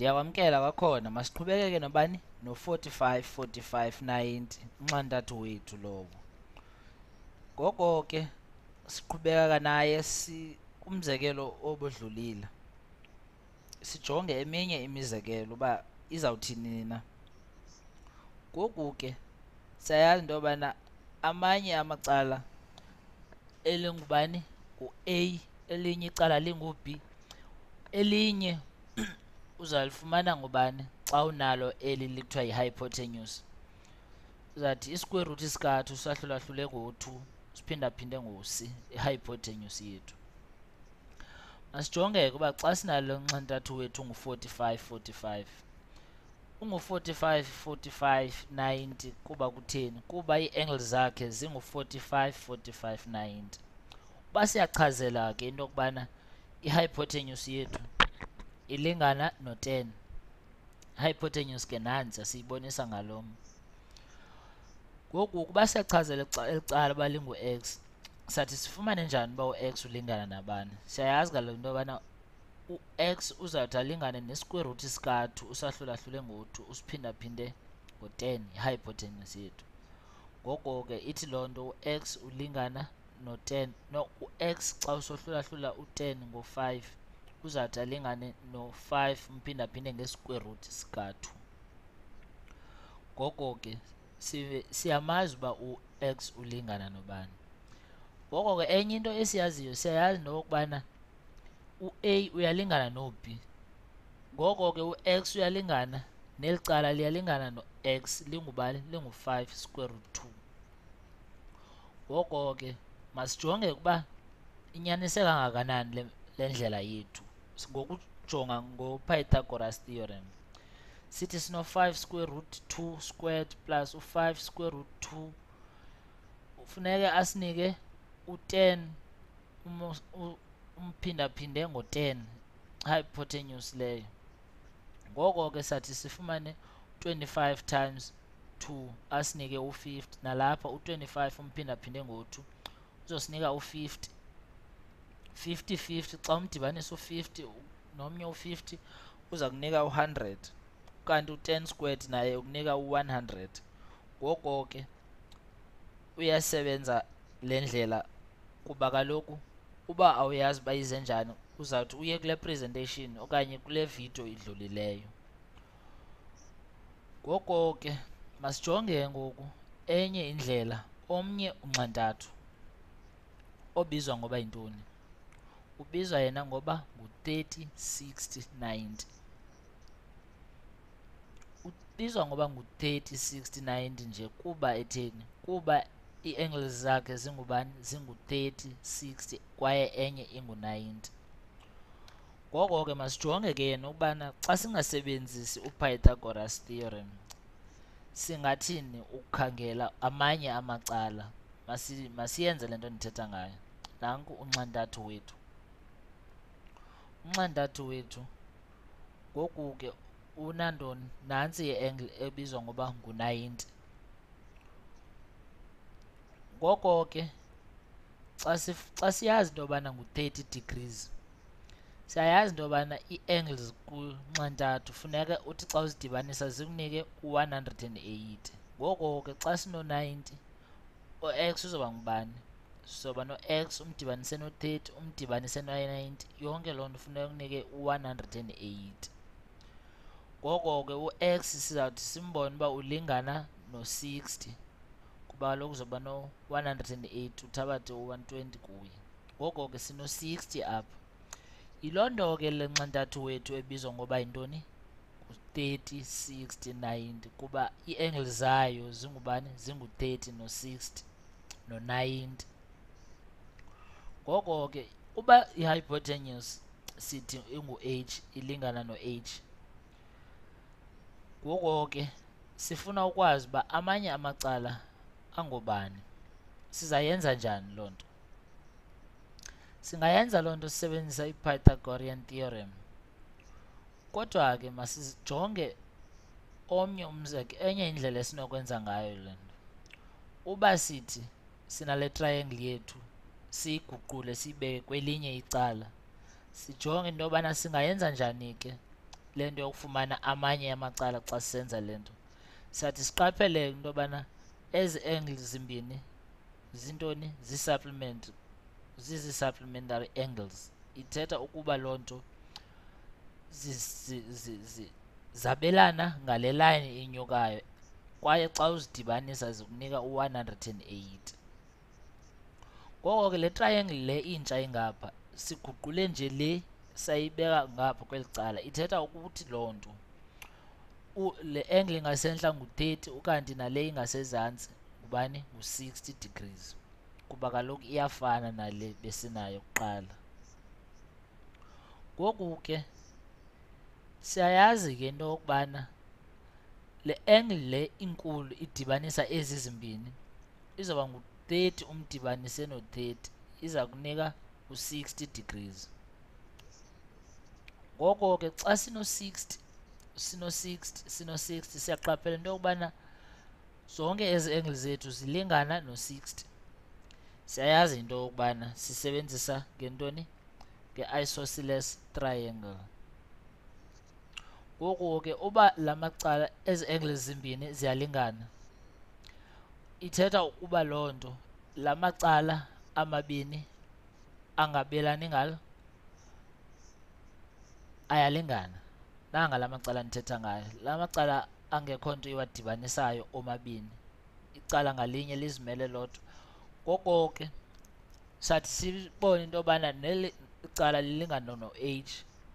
Ndiyakwamkela kwakhona, masiqhubekeke nobani no-45 45 90 unxantathu wethu lowo. Ngoko ke siqhubeka naye umzekelo obudlulile. Sijonge eminye imizekelo uba izawuthini na. Ngoku ke siyayazi into yobana amanye amacala elingubani ngu-A, elinye icala lingu-B, elinye uzalifumana ngubani xa unalo eli likuthiwa yi-hypotenuse. Uzawuthi i-square root isikathu sahlulahlule ngo-2 siphindaphinde ngo-C, i-hypotenuse yethu. Masijonge ke uba xa sinalo nxantathu wethu ungu-45 45 ungu-45 45 90 kuba kutheni? Kuba ii-angles zakhe zingu-45 45 90. Uba siyachazela ke into yokubana i-hypotenuse yethu ilingana no-10. I-hypotenuse ke nansi siyibonisa ngalo mba. Ngoku ukuba siyachazela eli cala uba lingu-x, sathi sifumane njani uba u-x ulingana nabani? Siyayazi kaloku into yobana u-x uzawuthi alingane ne-square root isikathu usahlulahlule ngo-2 usiphindaphinde ngo-10, yi-hypotenuse yethu. Ngoko ke ithi loo nto u-x ulingana no-10, no, u-x xa usohlulahlula u-10 ngo-5 uzawuthi alingane no-5 mphindaphinde nge-square root isikathu. Ngoko ke siyamazi uba u-x ulingana nobani. Ngoko ke enye into esiyaziyo, siyayazi into yokubana u-A uyalingana no-B. Ngoko ke u-x uyalingana neli cala liyalingana no-x lingubani? Lingu-5 square root 2. Ngoko ke masijonge ukuba inyaniseka kangakanani le ndlela yethu ngokujonga ngoPythagoras theorem. Sithi sino-5 square root 2 squared plus u-5 square root 2 ufuneke asinike u-10 umphindaphinde ngo-10, hypotenuse leyo. Ngoko ke sathi sifumane 25 times 2 asinike u-50, nalapha u-25 umphindaphinde ngo-2 uzosinika u-50. 50 50 xa umdibanisa u-50 nomnye u-50 uza kunika u-100, kanti u-10 squared naye ukunika u-100. Ngoko ke uyasebenza le ndlela kuba kaloku uba awuyazi uba ize njani uzawuthi uye kule presentation okanye kule video idlulileyo. Ngoko ke masijonge ngoku enye indlela, omnye unxantathu obizwa ngoba yintoni? Ubizwa yena ngoba ngu-30 60 90. Ubizwa ngoba ngu-30 60 90 nje kuba etheni? Kuba ii-angles zakhe zingubani? Zingu-30 60 kwaye enye ingu-90. Ngoko ke masijonge ke yena ukubana xa singasebenzisi uPythagoras theorem singathini ukukhangela amanye amacala. Masiyenze le nto ndithetha ngayo. Nanku unxantathu wethu. Unxantathu wethu ngoku ke unantoni? Nantsi i-angle ebizwa ngoba ngu-90. Ngoko ke xa siyazi into yobana ngu-30 degrees, siyayazi into yobana ii-angles kunxantathu funeka uthi xa uzidibanisa zikunike u-180. Ngoko ke xa sino-90 u-x uzoba ngubani? Sizoba no-x umdibanise no-30 umdibanise no-90, yonke loo nto funeka kunike u-180. Ngoko ke u-x sizawuthi simbone uba ulingana no-60 kuba kaloku uzoba no-180 uthabathe u-120 kuye. Ngoko ke sino-60 apha. Yiloo nto ke le nxantathu wethu ebizwa ngoba yintoni? Ngu-30 60 90 kuba ii-angles zayo zingubani? Zingu-30 no-60 no-90. Ngoko ke uba i-hypotenuse sithi ingu-h, ilingana no-h. Ngoko ke sifuna ukwazi uba amanye amacala angobani. Sizayenza njani loo nto? Singayenza loo nto sisebenzisa i-Pythagorean theorem. Kodwa ke masijonge enye indlela esinokwenza ngayo le nto. Uba sithi sinale triangle yethu siyiguqule siyibeke kwelinye icala, sijonge into yobana singayenza njani ke lento yokufumana amanye amacala xa sisenza lento, siyathi siqaphele into yobana ezi angles zimbini zintoni, zizi-supplementary angles. Ithetha ukuba loo nto zabelana ngale line inyukayo, kwaye xa uzidibanisa zikunika u-180. Ngoko ke le triangle le intsha ingapha siguqule nje le sayibeka ngapha kweli cala, ithetha ukuthi loo nto le angle ingasentla ngu-30 ukanti nale ingasezantsi ngubani, ngu-60 degrees, kuba kaloku iyafana nale besinayo kuqala. Ngoku ke siyayazi ke into yokubana le angle le inkulu idibanisa ezi zimbini izawuba ngu-30 umdibanise no-30, iza kunika u-60 degrees. Ngoko ke xa sino-60 siyaqaphela into yokubana zonke ezi angles zethu zilingana no-60. Siyayazi into yokubana sisebenzisa ngentoni, nge-isosceles triangle. Ngoku ke uba la macala ezi angles zimbini ziyalingana, ithetha ukuba loo nto la macala amabini angabelani ngalo, ayalingana. Nanga la macala ndithetha ngayo, la macala angekho nto iwadibanisayo omabini, icala ngalinye lizimele lodwa. Ngoko ke sathi sibone into yobana neli icala lilingana no-H,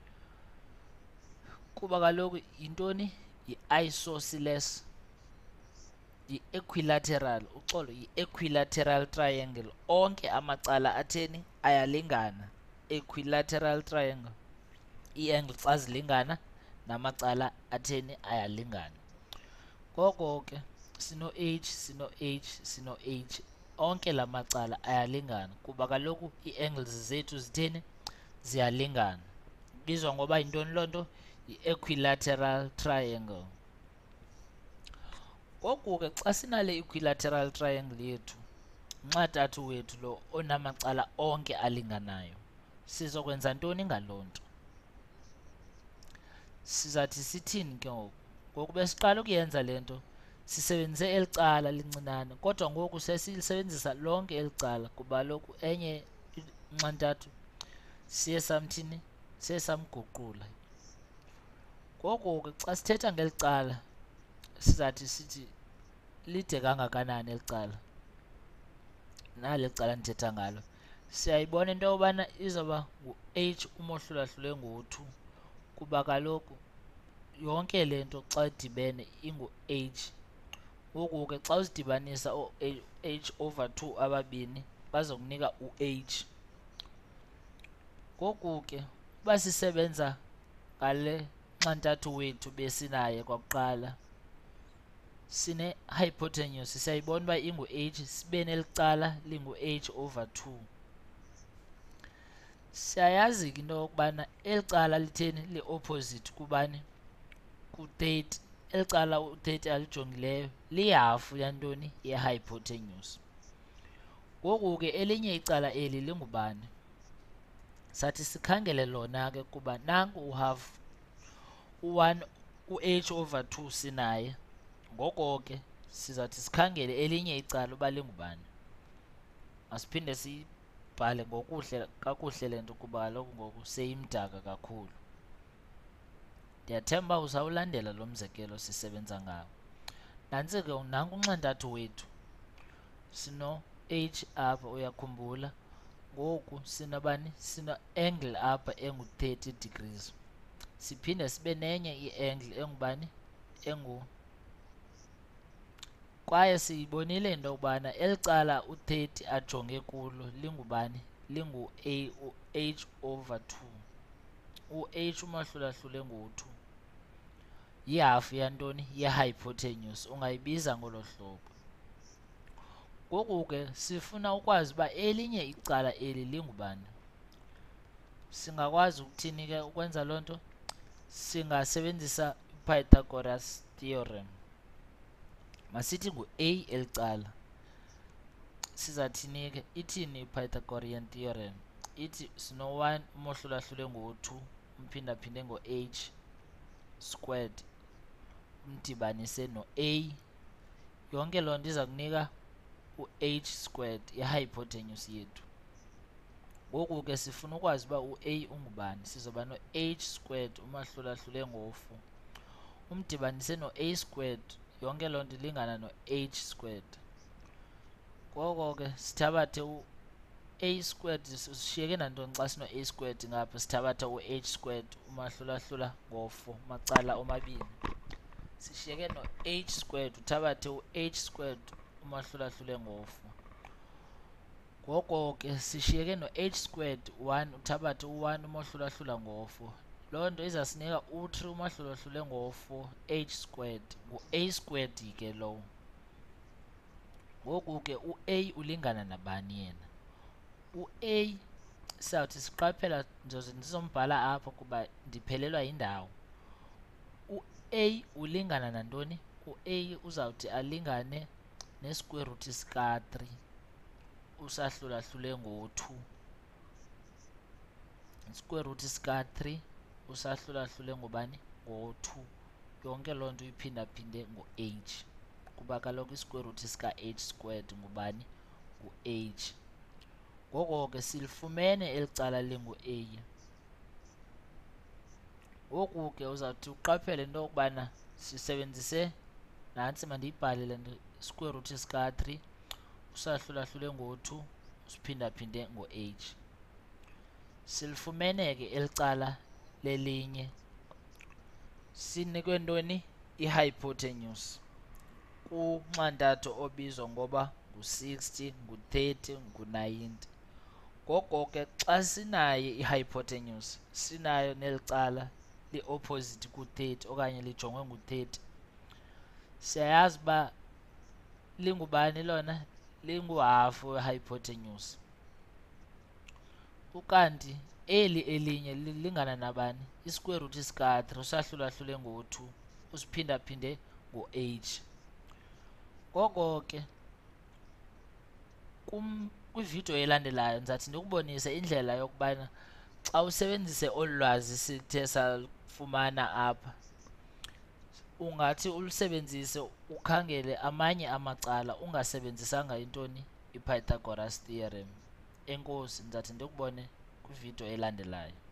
kuba kaloku yintoni, yi-isosceles, yi-equilateral, uxolo, yi-equilateral triangle. Onke amacala atheni, ayalingana. Equilateral triangle, ii-angle xa zilingana namacala atheni, ayalingana. Ngoko ke sino-H, sino-H, sino-H, onke la macala ayalingana kuba kaloku ii-angles zethu zitheni, ziyalingana. Ibizwa ngoba yintoni loo nto, yi-equilateral triangle. Ngoku ke xa sinale equilateral triangle yethu, unxantathu wethu lo onamacala onke alinganayo, sizokwenza ntoni ngaloo nto? Sizathi sithini ke ngoku? Ngoku besiqala ukuyenza le nto sisebenzise eli cala lincinane, kodwa ngoku sesilisebenzisa lonke eli cala kuba kaloku enye unxantathu siye samthini, siye samguqula. Ngoku ke xa sithetha ngeli cala sizathi sithi lide kangakanani eli cala, nali cala ndithetha ngalo, siyayibona into yobana izawuba ngu-H umohlulahlule ngo-2 kuba kaloku yonke le nto xa idibene ingu-H. Ngoku ke xa uzidibanisa H over 2 ababini bazokunika u-H. Ngoku ke uba sisebenza ngale nxantathu wethu besinaye kwakuqala, sine-hypotenuse, siyayibona uba ingu-H, sibe neli cala lingu-H over 2. Siyayazi ke into yokubana eli cala litheni, li-opposite kubani, ku-30. Eli cala u-30 alijongileyo lihafu yantoni, ye-hypotenuse. Ngoku ke elinye icala eli lingubani? Sathi sikhangele lona ke kuba nanku uhafu, u-1, u-H over 2 sinaye. Ngoko ke sizawuthi sikhangele elinye icala uba lingubani. Masiphinde siyibhale kakuhle le nto kuba kaloku ngoku seyimdaka kakhulu. Ndiyathemba uba uzawulandela lo mzekelo sisebenza ngawo. Nantsi ke nanku unxantathu wethu, sino-H apha, uyakhumbula. Ngoku sinabani, sino-angle apha engu-30 degrees. Siphinde sibe nenye i-angle engubani, kwaye siyibonile into yokubana eli cala u-30 ajonge kulo lingubani, lingu-H over 2. U-H umahlulahlule ngo-2 yihafu yantoni, ye-hypotenuse, ungayibiza ngolo hlobo. Ngoku ke sifuna ukwazi uba elinye icala eli lingubani. Singakwazi ukuthini ke ukwenza loo nto? Singasebenzisa iPythagoras theorem. Masithi ngu-A eli cala, sizathini ke, ithini iPythagorean theorem? Ithi sino-1 umohlulahlule ngo-2 umphindaphinde ngo-H squared umdibanise no-a, yonke loo nto iza kunika u-h squared, i-hypotenuse yethu. Ngoku ke sifuna ukwazi uba u-a ungubani, sizoba no-h squared umahlulahlule ngo-4 umdibanise no-a squared, yonke loo nto ilingana no-h squared. Ngoko ke sithabathe u-a squared, sishiyeke nantoni xa sino-a squared ngapha, sithabatha u-h squared umahlulahlula ngo-4 macala omabini. Sishiyeke no-h squared, uthabathe u-h squared umahlulahlule ngo-4. Ngoko ke sishiyeke no-h squared 1, uthabathe u-1 umahlulahlula ngo-4. Loo nto izasinika u-3 umahlulahlule ngo-4 h squared, ngu-a squared ke lowo. Ngoku ke u-a ulingana nabani yena? U-a sawuthi siqaphela, ndizombhala apha kuba ndiphelelwa yindawo. U-a ulingana nantoni? U-a uzawuthi alingane ne-square root sika-3 usahlulahlule ngo-2. Square root sika-3 usahlulahlule ngobani? Ngo-2. Yonke loo nto uyiphindaphinde ngo-h, kuba kaloku i-square root sika-h squared ngubani? Ngu-h. Ngoko ke silifumene eli cala lingu-a. Ngoku ke uzawuthi uqaphele into yokubana sisebenzise, nantsi mandiyibhale le nto, square root sika-3 usahlulahlule ngo-2 usiphindaphinde ngo-h. Silifumene ke eli cala lelinye, sinikwe ntoni? I-hypotenuse kunxantatho obizwa ngoba ngu-60, ngu-30, ngu-90. Ngoko ke xa sinayo i-hypotenuse, sinayo neli cala li-opposite ku-30 okanye lijongwe ngu-30, siyayazi uba lingubani lona? Linguhafu we-hypotenuse. Ukanti eli elinye lilingana nabani? I-square root sika-3 usahlulahlule ngo-2 usiphindaphinde ngo-h. Ngoko ke kwividiyo elandelayo ndizathi ndikubonise indlela yokubana xa usebenzise olu lwazi sithe salufumana apha, ungathi ulusebenzise ukhangele amanye amacala ungasebenzisanga intoni? iPythagoras theorem. Enkosi, ndizathi ndikubone kwividiyo elandelayo.